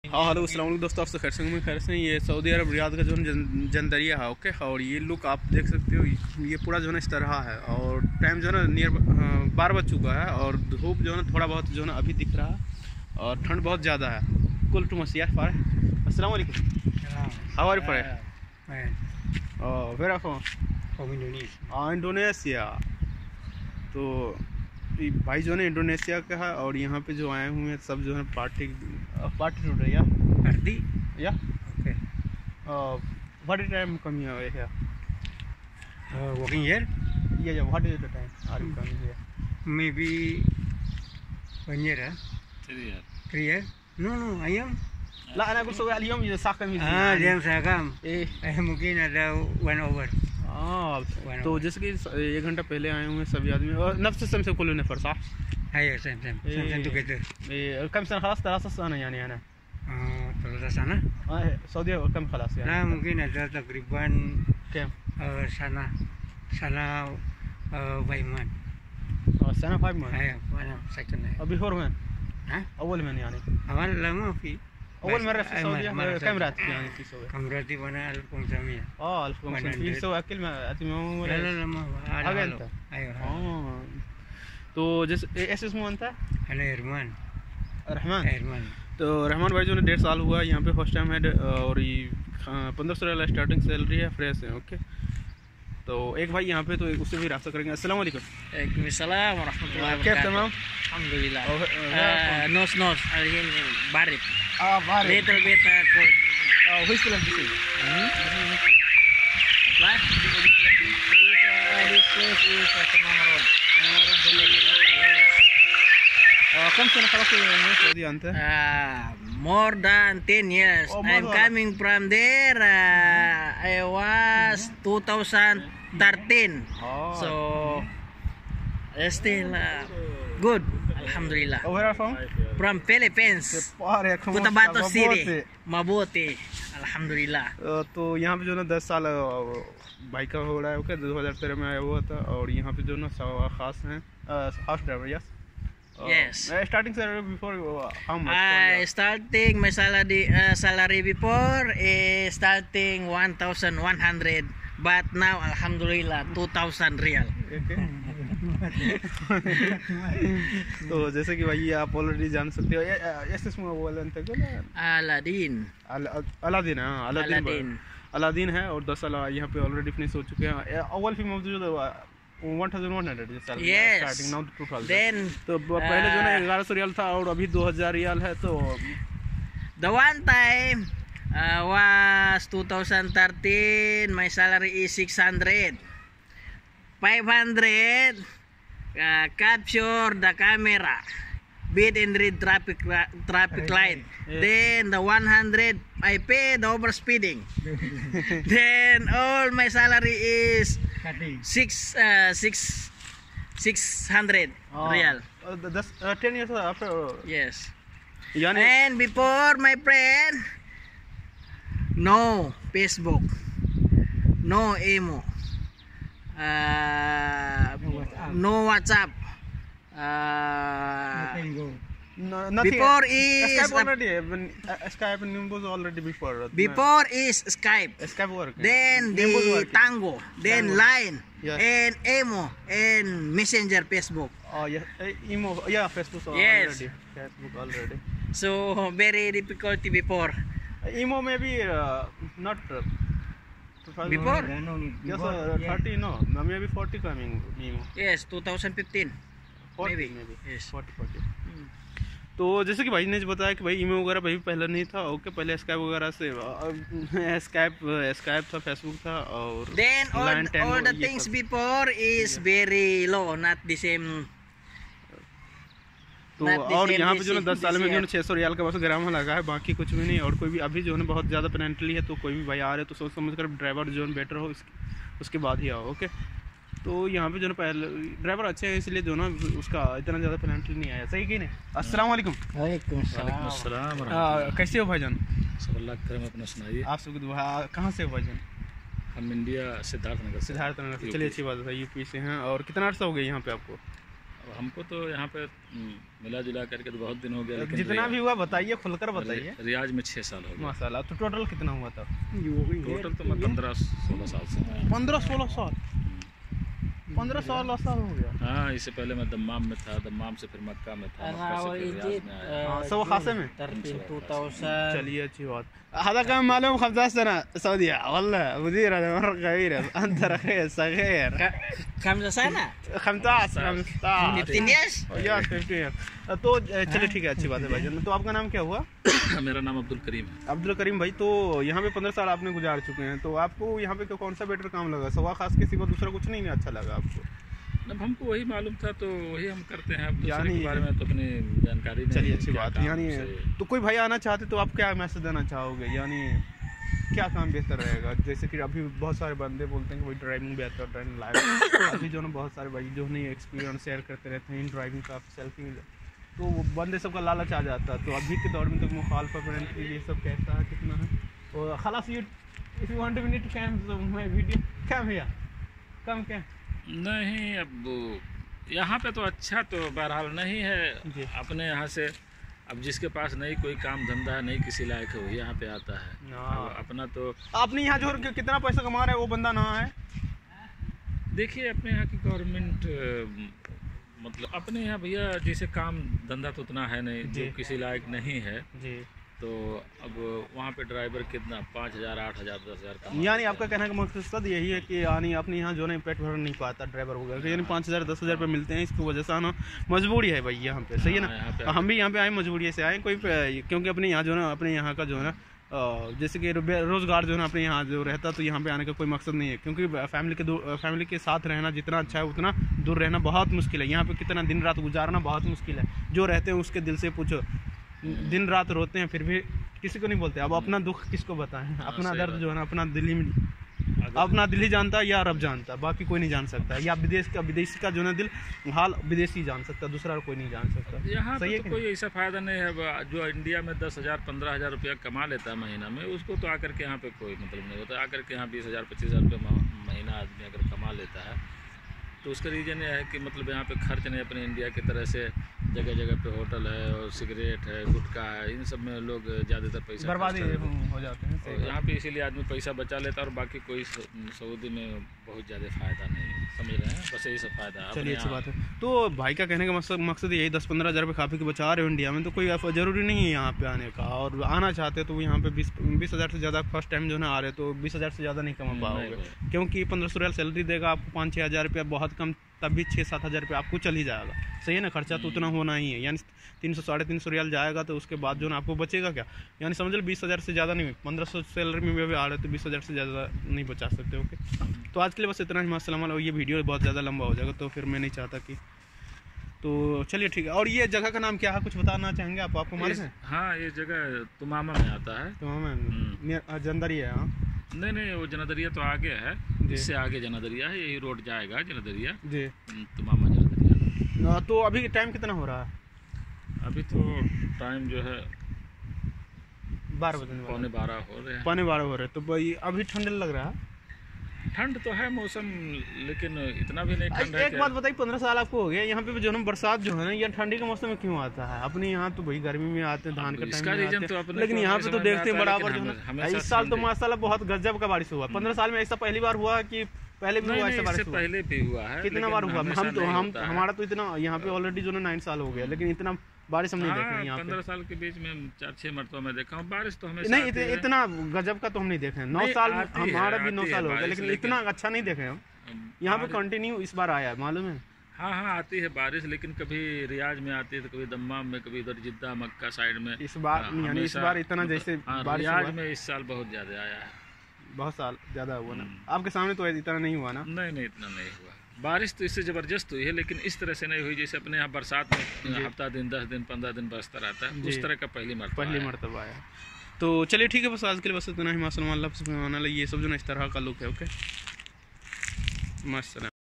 हाँ हेलो अस्सलाम वालेकुम दोस्तों, आपसे खैर संग में खैर से। ये सऊदी अरब रियाद का जो जन दरिया है, ओके। और ये लुक आप देख सकते हो, ये पूरा जो है इस तरह है। और टाइम जो है ना नियर 12 बज चुका है और धूप जो है ना थोड़ा बहुत जो है ना अभी दिख रहा है और ठंड बहुत ज़्यादा है। कुल टू मसिया फार। अस्सलाम वालेकुम, हाउ आर यू फार? वेयर आर फ्रॉम? इंडोनेशिया। तो भाई जो है इंडोनेशिया का है और यहाँ पे जो आए हुए हैं सब जो है पार्टी टूट रही है या Okay. What is time coming here? Working here? या what is the time are you coming here? Maybe 1 year, huh? 3 years? No, I am. لا انا اقول سوي اليوم اذا ساق كم Diam sagam. ايه Mungkin ada 1 hour. तो जैसे कि 1 घंटा पहले आए हुए सभी आदमी और नफ्स السم से كله نفر صح؟ Ayo, same together. كم سنة خلاص 3 سنة يعني أنا 3 sana? سعودية كم خلاص يعني؟ Nah, mungkin ada takriban كم؟ sana 5 months. سنة 5 months. Ayo, mana second. before when؟ ها؟ أول من يعني؟ Awal lama fi. أول مرة في السعودية كم راتب يعني في السعودية؟ كم راتب أنا 1500. 1500 في سوى أكل ما أتمه ولا؟ لا ما حاجة أنت؟ أيوه. तो जैसे ऐसे इसमें बनता है أنا إرمان. रहमान। तो रहमान भाई जो ने 1.5 साल हुआ यहाँ पे फर्स्ट टाइम है और ये 1500 रियाल स्टार्टिंग सैलरी है, फ्रेश है, ओके। तो एक भाई यहाँ पे तो उससे भी रास्ता करेंगे। अस्सलाम वालेकुम। Waalaikumsalam warahmatullahi كيف wabarakatuh. تمام؟ Alhamdulillah. Nos barit. बाहर Little bit cold. which film this is? What? This place is Tamam Road. Yes. कम से खलास सऊदी अंत More than 10 years. Oh, more I'm than- coming from there. I was 2013. So still good. Alhamdulillah. where are from? From Philippines. Cotabato City. Mabuti. Alhamdulillah. तो यहाँ पे जो ना 10 साल भाई का हो रहा है, ओके। 2013 में आया हुआ था और यहाँ पे जो ना खास हैं house driver. Yes Yes. Starting salary before how I much? starting my salary before is starting 1,100, but now Alhamdulillah 2,000 real. तो जैसे कि भाई आप ऑलरेडी जान सकते हो इसमें बोलन थे Aladdin. अलादीन। हाँ अलादीन है और 10 साल यहाँ पे ऑलरेडी फिनिश हो चुके हैं। अव्वल फिल्म मौजूद 1100 salary Yes. Starting now 2000। Then तो पहले जो ना 1100 रियाल था और अभी 2000 रियाल है। तो the one time was 2013. My salary is 600. 500 capture the camera. Beat and read traffic light. Then the 100 I pay the overspeeding. Then all my salary is 600 real. 10 years after Yes. यानी And before my friend, no Facebook, no emo, no WhatsApp. nothing. Before is Skype already Skype and Nimbus already before is Skype, Skype work, then the Nimbus work. Tango, then Tango. Line, Yes. and emo, and Messenger, Facebook. Oh yeah, emo, yeah, Facebook Yes. already. So very difficulty before. Emo maybe not 2000 Before? yes 30 no maybe 40 coming emo Yes, 2015. 40 Maybe. maybe Yes. 40 तो जैसे कि भाई ने बताया कि भाई email वगैरह भाई पहले नहीं था, ओके। पहले स्काइप वगैरह से स्काइप था, फेसबुक था और Then Line, Tango, all the ये things सब। before is very low, not the same. तो Not the और same यहाँ पे जो ना this 10 साल में जो year. ना 600 रियाल का बस ग्राम लगा है, बाकी कुछ भी नहीं। और कोई भी अभी जो है बहुत ज़्यादा पेनल्टी है, तो कोई भी भाई आ रहे तो सोच समझ कर ड्राइवर जो है बेटर हो उसके बाद ही आओ, ओके। तो यहाँ पे जो ना पहले ड्राइवर अच्छे हैं इसलिए जो ना उसका इतना ज़्यादा पेनल्टी नहीं आया, सही कि नहीं? अस्सलाम वालेकुम। Waalaikumsalam. कैसे हो भाईजान? सब अल्लाह का करम, अपना सुनाइए। आप सबकी दुआ। कहाँ से हो भाईजान? हम इंडिया सिद्धार्थनगर से। सिद्धार्थनगर से। चलिए अच्छी बात है, यूपी से हैं। और कितना अर्सा हो गया यहाँ पे आपको? हमको तो यहाँ पे मिला जुला करके तो बहुत दिन हो गया, लेकिन जितना भी हुआ बताइए, खुलकर बताइए। रियाज में 6 साल हो गए माशाल्लाह। तो टोटल कितना हुआ था? टोटल तो मैं 15-16 साल से हूँ। 15-16 साल? 15-16 साल हो गया। हाँ, इससे पहले मैं दम्माम में था, दम्माम से फिर मक्का में था, मक्का से फिर रियाज में आया। सब खासे में? 2000. चलिए अच्छी बात। هذا كان معلوم 15 سنة سعودية والله مدير هذا مرة كبير أنت رخيص صغير. كم سنة؟ 15 15 years? या 15 तो चलिए ठीक है, अच्छी बात है भाईजान। तो आपका नाम क्या हुआ? मेरा नाम अब्दुल करीम है। अब्दुल करीम भाई, तो यहाँ पे 15 साल आपने गुजार चुके हैं, तो आपको यहाँ पे कौन सा बेटर काम लगा? सवा खास के सिवा दूसरा कुछ नहीं अच्छा लगा आपको? अब हमको वही मालूम था तो वही हम करते हैं। अब दूसरे यानी के बारे में तो अपनी जानकारी नहीं। चलिए अच्छी क्या बात। काम यानी से- तो कोई भाई आना चाहते तो आप क्या मैसेज देना चाहोगे? यानी क्या काम बेहतर रहेगा? जैसे कि अभी बहुत सारे बंदे बोलते हैं कि भाई ड्राइविंग बेहतर, ड्राइविंग लाइफ अभी जो ना बहुत सारे भाई जो नहीं एक्सपीरियंस शेयर करते रहते हैं इन ड्राइविंग का, सेल्फी, तो वो बंदे सबका लालच आ जाता है। तो अभी के दौर में तो मुखालफा के लिए सब कैसा है, कितना है? तो खलास you if you want to minute cam my video cam भैया कम क्या नहीं, अब यहाँ पे तो अच्छा तो बहरहाल नहीं है। जी। अपने यहाँ से अब जिसके पास नहीं कोई काम धंधा है, नहीं किसी लायक है, वो यहाँ पे आता है। अब अपना तो आपने यहाँ जो कितना पैसा कमा रहे हैं वो बंदा ना है। देखिए, अपने यहाँ की गवर्नमेंट मतलब अपने यहाँ भैया जैसे काम धंधा तो उतना है नहीं, जो जी। किसी लायक नहीं है। जी। तो अब वहाँ पे ड्राइवर कितना 5,000, 8,000, 10,000 का। यानी आपका कहने का मकसद यही है कि यानी अपने यहाँ जो नहीं पेट भर नहीं पाता ड्राइवर वगैरह, यानी 5,000 10,000 रुपये मिलते हैं, इसकी वजह से ना मजबूरी है भाई यहाँ पे। सही है हाँ, यहाँ ना? पे हम भी यहाँ पे आए मजबूरी से आए कोई क्योंकि अपने यहाँ जो ना अपने यहाँ का जो है ना जैसे कि रोज़गार जो है ना अपने यहाँ जो रहता, तो यहाँ पे आने का कोई मकसद नहीं है, क्योंकि फैमिली के साथ रहना जितना अच्छा है उतना दूर रहना बहुत मुश्किल है। यहाँ पे कितना दिन रात गुजारना बहुत मुश्किल है। जो रहते हैं उसके दिल से पूछो, दिन रात रोते हैं फिर भी किसी को नहीं बोलते। अब अपना दुख किसको बताएं? अपना दर्द जो है ना अपना दिल ही अपना दिल ही जानता है या रब जानता है, बाकी कोई नहीं जान सकता। या विदेशी का जो है दिल हाल विदेशी जान सकता है, दूसरा कोई नहीं जान सकता। यहाँ सही पे है तो कोई ऐसा फ़ायदा नहीं है। जो इंडिया में 10,000 15,000 रुपया कमा लेता है महीना में, उसको तो आकर के यहाँ पे कोई मतलब नहीं होता। आकर के यहाँ 20,000 25,000 रुपये महीना आदमी अगर कमा लेता है तो उसका रीज़न यह है कि मतलब यहाँ पे खर्च नहीं अपने इंडिया की तरह से जगह जगह पे होटल है और सिगरेट है, गुटखा है, इन सब में लोग ज़्यादातर पैसा बर्बादी खर्च करते हैं। हो जाते हैं। और यहाँ पे इसीलिए आदमी पैसा बचा लेता है और बाकी कोई सऊदी में बहुत ज़्यादा फ़ायदा नहीं, समझ रहे हैं? बस यही सब फ़ायदा है। चलिए अच्छी बात है। तो भाई का कहने का मकसद यही 10-15 हज़ार रुपये काफ़ी के बचा रहे हो इंडिया में, तो कोई ज़रूरी नहीं है यहाँ पे आने का। और आना चाहते तो यहाँ पे 20 हज़ार से ज़्यादा फर्स्ट टाइम जो है आ रहे तो 20 हज़ार से ज़्यादा नहीं कमा पाओगे, क्योंकि 1500 रियाल सैलरी देगा आपको, 5-6 हज़ार रुपया बहुत कम, तब भी 6-7 हज़ार रुपये आपको चल ही जाएगा। सही है ना? खर्चा तो उतना होना ही है, यानी 300-350 रियाल जाएगा, तो उसके बाद जो ना आपको बचेगा क्या? यानी समझ लो 20 हज़ार से ज़्यादा नहीं, 1500 सैलरी में भी आ रहे तो 20 हज़ार से ज़्यादा नहीं बचा सकते। ओके, तो आज के लिए बस इतना ही। अस्सलाम। ये वीडियो बहुत ज़्यादा लंबा हो जाएगा, तो फिर मैं नहीं चाहता कि, तो चलिए ठीक है। और ये जगह का नाम क्या है, कुछ बताना चाहेंगे आपको मालूम है? हाँ, ये जगह तुमामा में आता है। तो हमें जंदरी है। हाँ नहीं, वो जनदरिया तो आगे है, इससे आगे जनदरिया है, यही रोड जाएगा जनदरिया जी, तुमामा जनदरिया। तो अभी टाइम कितना हो रहा है? अभी तो टाइम जो है 12 बजे, 11:15 हो रहे हैं। 12:15 हो रहे हैं। तो भाई अभी ठंड लग रहा है? ठंड तो है मौसम, लेकिन इतना भी नहीं ठंड है। एक बात बताइए, 15 साल आपको हो गया यहाँ पे जो है बरसात जो है ना, ये ठंडी के मौसम में क्यों आता है? अपने यहाँ तो भाई गर्मी में आते हैं, धान का इसका टाइम में रीजन आते तो हैं, अपने लेकिन को यहाँ पे तो समझ में देखते हैं आता है, बराबर लेकिन जो है हमेशा इस साल तो ठंडी। माशाल्लाह बहुत गजब का बारिश हुआ। 15 साल में ऐसा पहली बार हुआ कि पहले भी हुआ ऐसा बारिश हुआ? पहले भी हुआ है। कितना बार हुआ? हम हमारा तो इतना यहाँ पे ऑलरेडी जो है 9 साल हो गया, लेकिन इतना बारिश हम नहीं देखे हैं यहाँ पे। 15 साल के बीच में 4-6 मरतबा मैं देखा हूँ बारिश तो हमेशा नहीं, आती है। इतना गजब का तो हम नहीं देखे हैं। 9 साल आती है, हमारा भी 9 आती है साल हो गया, बारिश, लेकिन इतना अच्छा नहीं देखे हम यहाँ पे। कंटिन्यू इस बार आया है, मालूम है? हाँ, आती है बारिश, लेकिन कभी रियाज में आती है तो कभी दम्माम में, कभी इधर जिद्दा मक्का साइड में। इस बार यानी इस बार इतना जैसे बारिश हुआ रियाज में इस साल बहुत ज़्यादा आया है। बहुत साल ज़्यादा हुआ ना, आपके सामने तो इतना नहीं हुआ ना? नहीं, इतना नहीं हुआ। बारिश तो इससे ज़बरदस्त हुई है, लेकिन इस तरह से नहीं हुई जैसे अपने यहाँ बरसात में हफ्ता दिन 10 दिन 15 दिन बरसता रहता है, उस तरह का पहली मरतबा आया। तो चलिए ठीक है, बस आज के लिए बस इतना ही। माशाल्लाह, ये सब जो ना इस तरह का लुक है। ओके, माशाल्लाह।